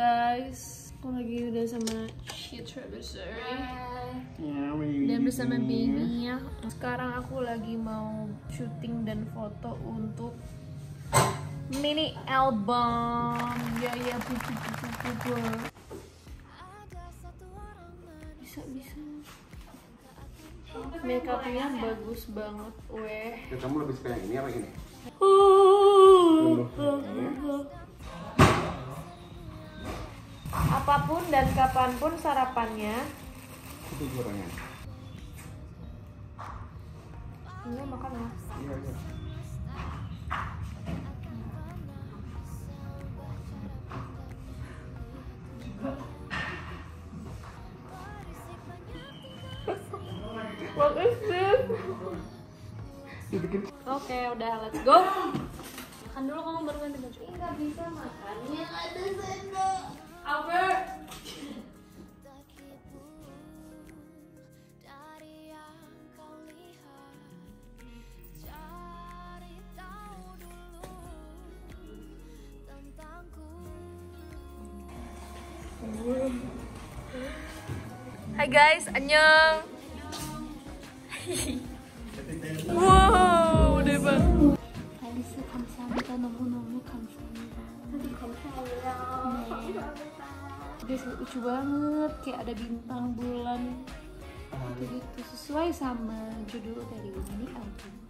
guys, aku lagi udah sama Citra Besari dan bersama baby-nya. Sekarang aku lagi mau syuting dan foto untuk mini album. Ya pupu. Bisa. Makeupnya bagus banget, weh. Ya, kamu lebih suka yang ini apa ini? Apapun dan kapanpun sarapannya. Itu juaranya. Ini makan ya? Iya. What is this? Oke, udah, let's go. Makan dulu, kamu baru ganti baju. Nggak bisa makannya, ada sendok. Albert. Hai guys, annyeong. Wow, udah bang. 알리스 감사합니다. 너무너무 감사합니다. Guys, lucu banget, kayak ada bintang bulan gitu, sesuai sama judul dari ini album.